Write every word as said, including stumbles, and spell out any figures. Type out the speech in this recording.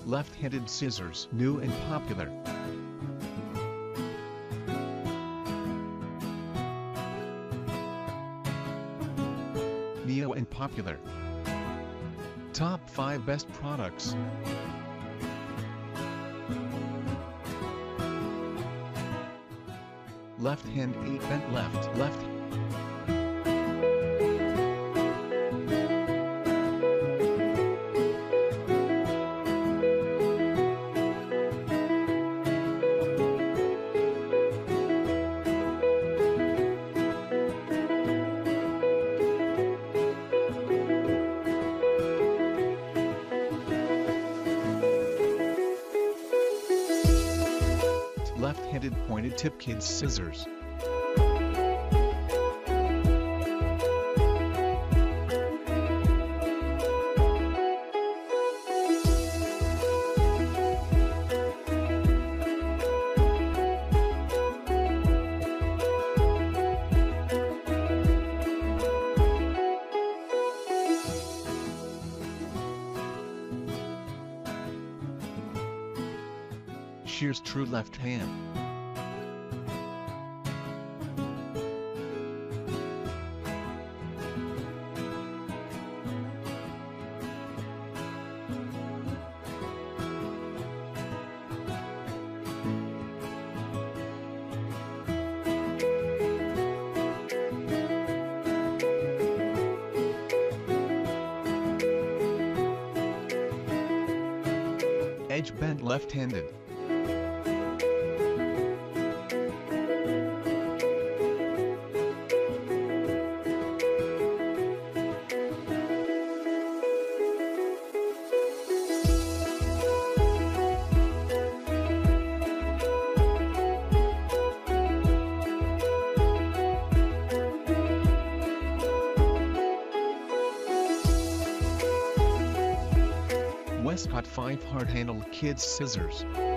Left-handed scissors, new and popular. Neo and popular. Top five best products. Left hand eight bent left, left. Left-handed pointed tip kids scissors. Shears-True left hand. Edge bent left-handed. Westcott five hard-handled kids scissors.